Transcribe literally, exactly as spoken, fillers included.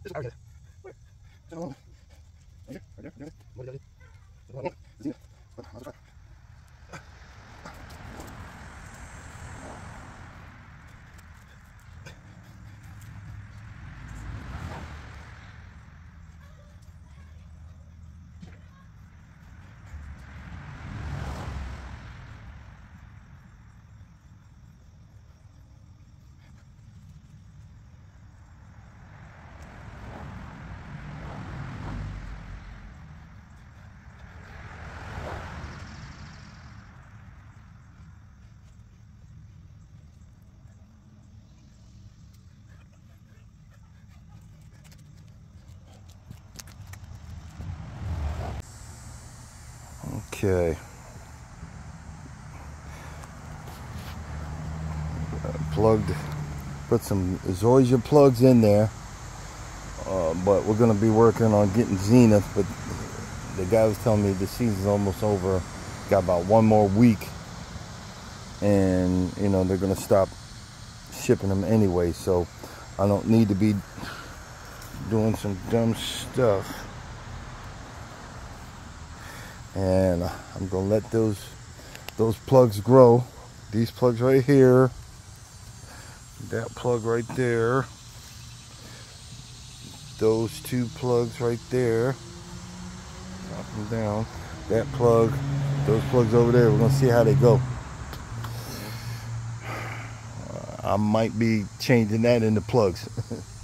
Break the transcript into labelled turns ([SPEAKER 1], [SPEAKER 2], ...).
[SPEAKER 1] Okay. Uh, plugged, put some Zoysia plugs in there, uh, but we're going to be working on getting Zenith. But the guy was telling me the season's almost over, got about one more week, and you know they're going to stop shipping them anyway, so I don't need to be doing some dumb stuff. And I'm gonna let those those plugs grow. These plugs right here, that plug right there, those two plugs right there, up and down, that plug, those plugs over there. We're gonna see how they go. uh, I might be changing that into plugs.